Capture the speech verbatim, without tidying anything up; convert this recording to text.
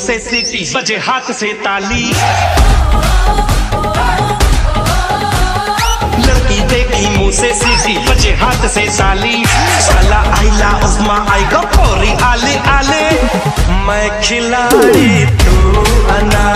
से सीटी बजे हाथ से ताली। लड़की देखी मुंह से सीटी बजे हाथ से ताली। साला आइला उस्मा आएगा पौरी आले आले। मैं खिलाड़ी तू अना